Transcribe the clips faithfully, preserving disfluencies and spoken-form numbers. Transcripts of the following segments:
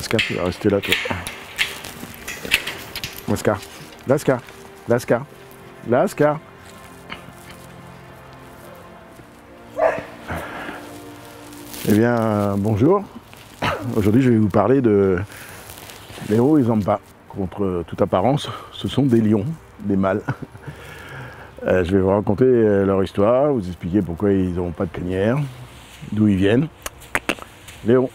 Lascar, tu vas rester là, toi. Lascar, Lascar, Lascar, Lascar. Eh bien, euh, bonjour. Aujourd'hui, je vais vous parler de Léo et Zampa. Contre toute apparence, ce sont des lions, des mâles. Euh, je vais vous raconter euh, leur histoire, vous expliquer pourquoi ils n'ont pas de crinière, d'où ils viennent. Léon,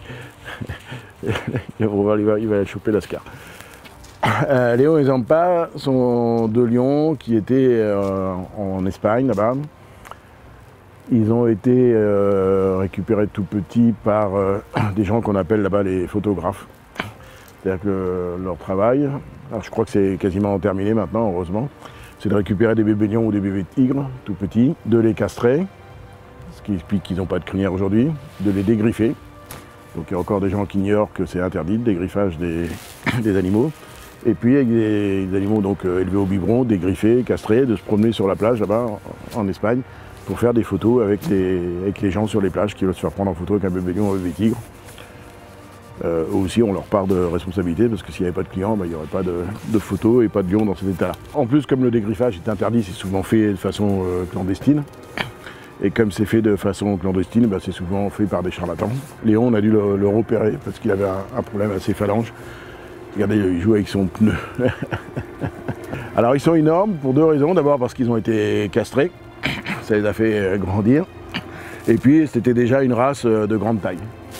il va, il va, il va choper Lascar. Euh, Léon et Zampa sont deux lions qui étaient euh, en Espagne là-bas. Ils ont été euh, récupérés tout petits par euh, des gens qu'on appelle là-bas les photographes. C'est-à-dire que leur travail, alors je crois que c'est quasiment terminé maintenant, heureusement, c'est de récupérer des bébés lions ou des bébés tigres tout petits, de les castrer, ce qui explique qu'ils n'ont pas de crinière aujourd'hui, de les dégriffer. Donc il y a encore des gens qui ignorent que c'est interdit, le dégriffage des, des animaux. Et puis avec des, des animaux donc, euh, élevés au biberon, dégriffés, castrés, de se promener sur la plage là-bas en, en Espagne pour faire des photos avec les, avec les gens sur les plages qui veulent se faire prendre en photo avec un bébé lion ou un bébé tigre. Euh, aussi, on leur part de responsabilité parce que s'il n'y avait pas de clients, bah, il n'y aurait pas de, de photos et pas de lions dans cet état-là. En plus, comme le dégriffage est interdit, c'est souvent fait de façon euh, clandestine. Et comme c'est fait de façon clandestine, bah, c'est souvent fait par des charlatans. Léon, on a dû le, le repérer parce qu'il avait un, un problème à ses phalanges. Regardez, il joue avec son pneu. Alors, ils sont énormes pour deux raisons. D'abord parce qu'ils ont été castrés. Ça les a fait grandir. Et puis, c'était déjà une race de grande taille.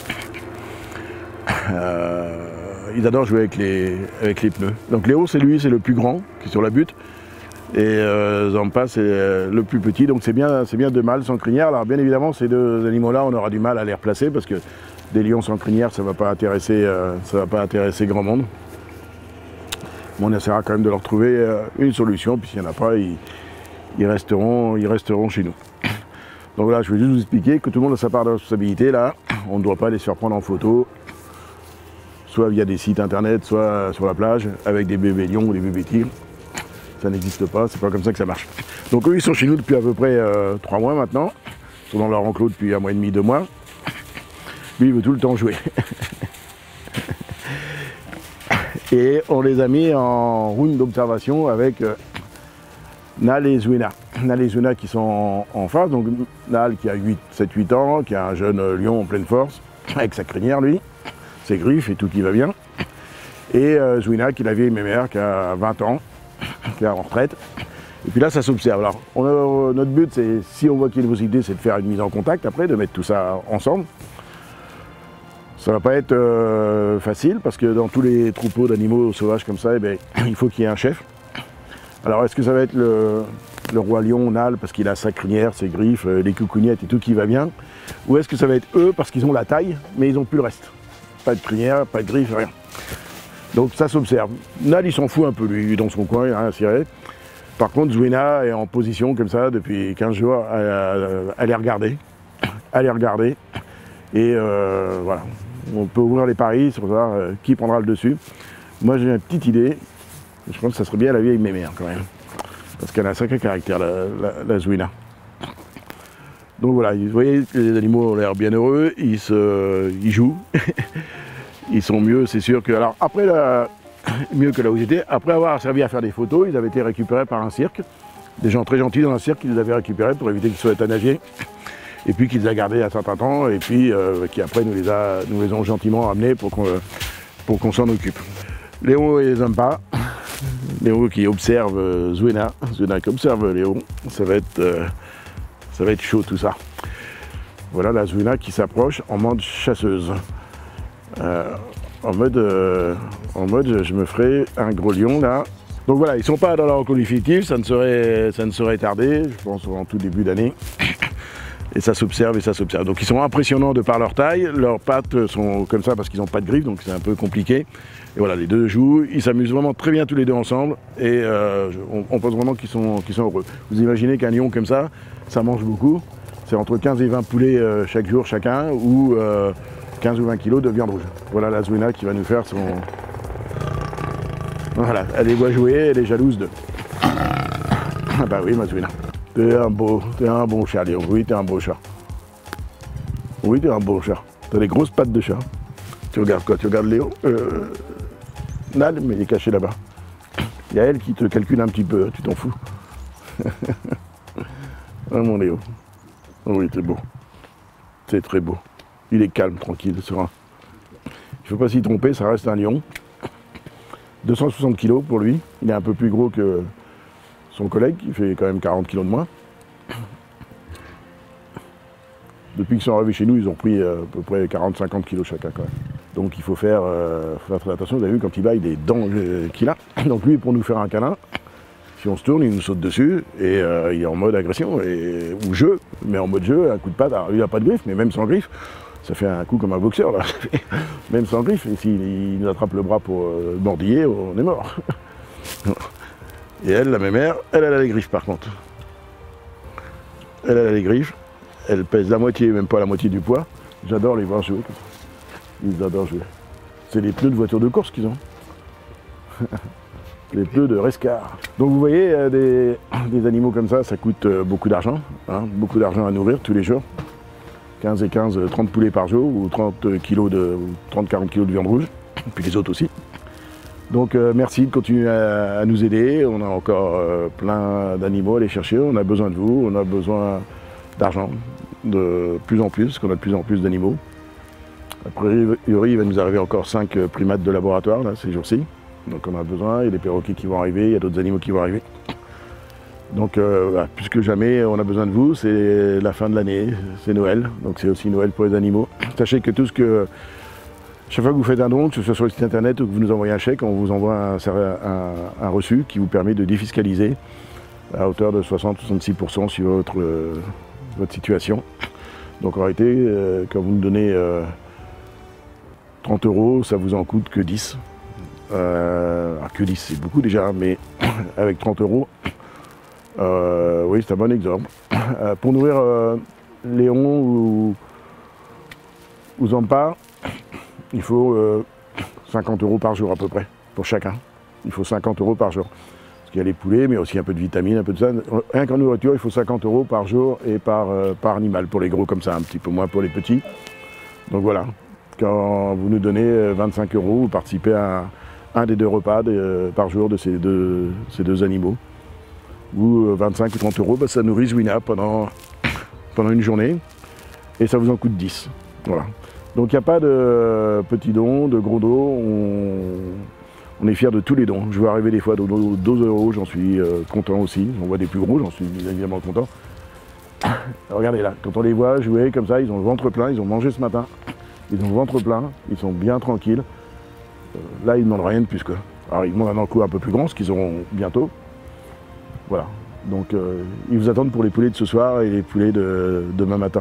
Euh, ils adorent jouer avec les, avec les pneus. Donc Léo, c'est lui, c'est le plus grand qui est sur la butte. Et euh, Zampa, c'est euh, le plus petit. Donc c'est bien, c'est bien deux mâles sans crinière. Alors bien évidemment, ces deux animaux-là, on aura du mal à les replacer parce que des lions sans crinière, ça ne va pas intéresser, euh, ça va pas intéresser grand monde. Mais on essaiera quand même de leur trouver euh, une solution. Puis s'il n'y en a pas, ils, ils, resteront, ils resteront chez nous. Donc là, je vais juste vous expliquer que tout le monde a sa part de responsabilité. Là, on ne doit pas les faire prendre en photo, soit via des sites internet, soit sur la plage, avec des bébés lions ou des bébés tigres. Ça n'existe pas, c'est pas comme ça que ça marche. Donc eux, ils sont chez nous depuis à peu près euh, trois mois maintenant. Ils sont dans leur enclos depuis un mois et demi, deux mois. Lui, il veut tout le temps jouer. Et on les a mis en route d'observation avec euh, Nal et Zwina. Nal et Zwina qui sont en, en face. Donc Nal qui a sept huit ans, qui a un jeune lion en pleine force, avec sa crinière lui, ses griffes et tout qui va bien. Et euh, Zwina qui est la vieille mémère qui a vingt ans, qui est en retraite. Et puis là, ça s'observe. Alors, on a, notre but, c'est, si on voit qu'il y a une possibilité, c'est de faire une mise en contact après, de mettre tout ça ensemble. Ça va pas être euh, facile, parce que dans tous les troupeaux d'animaux sauvages comme ça, eh bien, il faut qu'il y ait un chef. Alors, est-ce que ça va être le, le roi lion, Nal, parce qu'il a sa crinière, ses griffes, les coucougnettes et tout qui va bien? Ou est-ce que ça va être eux, parce qu'ils ont la taille, mais ils n'ont plus le reste? Pas de crinière, pas de griffes, rien. Donc ça s'observe. Nal, il s'en fout un peu, lui, dans son coin, il n'a rien à cirer. Par contre, Zwina est en position comme ça depuis quinze jours, à les regarder. À les regarder. Et euh, voilà. On peut ouvrir les paris sur savoir euh, qui prendra le dessus. Moi, j'ai une petite idée. Je pense que ça serait bien la vieille mémère, quand même. Parce qu'elle a un sacré caractère, la, la, la Zwina. Donc voilà, vous voyez que les animaux ont l'air bien heureux, ils, se, ils jouent. Ils sont mieux, c'est sûr que... Alors après, la, mieux que là où j'étais, après avoir servi à faire des photos, ils avaient été récupérés par un cirque. Des gens très gentils dans un cirque qui les avaient récupérés pour éviter qu'ils soient euthanasiés. Et puis qu'ils les a gardés à un certain temps, et puis euh, qui après nous les, a, nous les ont gentiment ramenés pour qu'on pour qu'on s'en occupe. Léo et Zampa, Léo qui observe euh, Zwina, Zwina qui observe Léo, ça va être, euh, ça va être chaud tout ça. Voilà la Zwina qui s'approche en mode chasseuse. Euh, en, mode, euh, en mode je me ferai un gros lion là. Donc voilà, ils ne sont pas dans leur enclos définitif, ça ne saurait, ça ne saurait tarder, je pense en tout début d'année. Et ça s'observe et ça s'observe. Donc ils sont impressionnants de par leur taille, leurs pattes sont comme ça parce qu'ils n'ont pas de griffes, donc c'est un peu compliqué. Et voilà, les deux jouent, ils s'amusent vraiment très bien tous les deux ensemble, et euh, on, on pense vraiment qu'ils sont, qu'ils sont heureux. Vous imaginez qu'un lion comme ça, ça mange beaucoup, c'est entre quinze et vingt poulets euh, chaque jour chacun, ou euh, quinze ou vingt kilos de viande rouge. Voilà la Zwina qui va nous faire son... Voilà, elle les voit jouer, elle est jalouse d'eux. Ah bah oui, ma Zwina. T'es un beau, t'es un bon chat, Léon. Oui, t'es un beau chat. Oui, t'es un beau chat. T'as des grosses pattes de chat. Tu regardes quoi? Tu regardes Léo euh, Nal, mais il est caché là-bas. Il y a elle qui te calcule un petit peu, tu t'en fous. Ah mon Léo. Oh oui, c'est beau. C'est très beau. Il est calme, tranquille, serein. Il ne faut pas s'y tromper, ça reste un lion. deux cent soixante kilos pour lui. Il est un peu plus gros que son collègue, qui fait quand même quarante kilos de moins. Depuis qu'ils sont arrivés chez nous, ils ont pris à peu près quarante à cinquante kilos chacun quand même. Donc il faut faire, euh, faire très attention. Vous avez vu, quand il va, il est dents euh, qu'il a. Donc lui, pour nous faire un câlin, si on se tourne, il nous saute dessus et euh, il est en mode agression et, ou jeu, mais en mode jeu, un coup de patte. Alors, il n'a pas de griffe, mais même sans griffe, ça fait un coup comme un boxeur là. Même sans griffe, et s'il nous attrape le bras pour euh, mordiller, on est mort. Et elle, la mémère, elle, elle a les griffes par contre. Elle, elle a les griffes. Elle pèse la moitié, même pas la moitié du poids. J'adore les voir jouer. Ils adorent jouer. C'est les pneus de voiture de course qu'ils ont. Les pneus de rescar. Donc vous voyez, euh, des, des animaux comme ça, ça coûte euh, beaucoup d'argent. Hein, beaucoup d'argent à nourrir tous les jours. quinze et quinze, trente poulets par jour, ou trente kilos de, ou trente à quarante kilos de viande rouge. Puis les autres aussi. Donc euh, merci de continuer à, à nous aider. On a encore euh, plein d'animaux à aller chercher. On a besoin de vous, on a besoin d'argent, de plus en plus, parce qu'on a de plus en plus d'animaux. A priori, il va nous arriver encore cinq primates de laboratoire là, ces jours-ci. Donc on a besoin, il y a des perroquets qui vont arriver, il y a d'autres animaux qui vont arriver. Donc euh, bah, plus que jamais, on a besoin de vous, c'est la fin de l'année, c'est Noël, donc c'est aussi Noël pour les animaux. Sachez que tout ce que, chaque fois que vous faites un don, que ce soit sur le site internet ou que vous nous envoyez un chèque, on vous envoie un, un, un reçu qui vous permet de défiscaliser à hauteur de soixante à soixante-six pour cent sur votre, euh, votre situation. Donc en réalité, euh, quand vous nous donnez euh, trente euros, ça vous en coûte que dix. Euh, alors que dix, c'est beaucoup déjà, mais avec trente euros, euh, oui, c'est un bon exemple. Euh, pour nourrir euh, Léon ou, ou Zampa, il faut euh, cinquante euros par jour à peu près, pour chacun. Il faut cinquante euros par jour. Parce qu'il y a les poulets, mais aussi un peu de vitamines, un peu de ça. Rien qu'en nourriture, il faut cinquante euros par jour et par, euh, par animal, pour les gros comme ça, un petit peu moins pour les petits. Donc voilà, quand vous nous donnez vingt-cinq euros, vous participez à un des deux repas de, euh, par jour de ces deux, ces deux animaux. Ou euh, vingt-cinq ou trente euros, bah, ça nourrit Zwina pendant, pendant une journée. Et ça vous en coûte dix. Voilà. Donc il n'y a pas de euh, petits dons, de gros dons. On, on est fiers de tous les dons. Je vois arriver des fois de douze euros, j'en suis euh, content aussi. J'en vois des plus gros, j'en suis évidemment content. Regardez là, quand on les voit jouer comme ça, ils ont le ventre plein, ils ont mangé ce matin. Ils ont le ventre plein, ils sont bien tranquilles. Là, ils ne demandent rien de plus. Quoi. Alors, ils demandent un coup un peu plus grand, ce qu'ils auront bientôt. Voilà. Donc, euh, ils vous attendent pour les poulets de ce soir et les poulets de demain matin.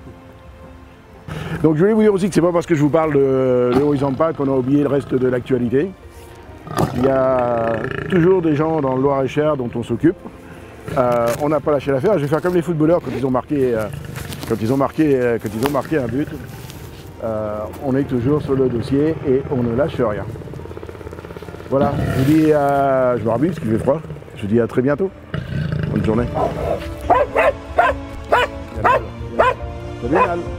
Donc, je voulais vous dire aussi que c'est pas parce que je vous parle de Léo Zampa qu'on a oublié le reste de l'actualité. Il y a toujours des gens dans le Loir-et-Cher dont on s'occupe. Euh, on n'a pas lâché l'affaire. Je vais faire comme les footballeurs quand ils ont marqué, euh, quand ils ont marqué, euh, quand ils ont marqué un but. Euh, on est toujours sur le dossier et on ne lâche rien. Voilà, je vous dis à... Je me rabille parce qu'il fait froid. Je vous dis à très bientôt. Bonne journée. Salut Nal.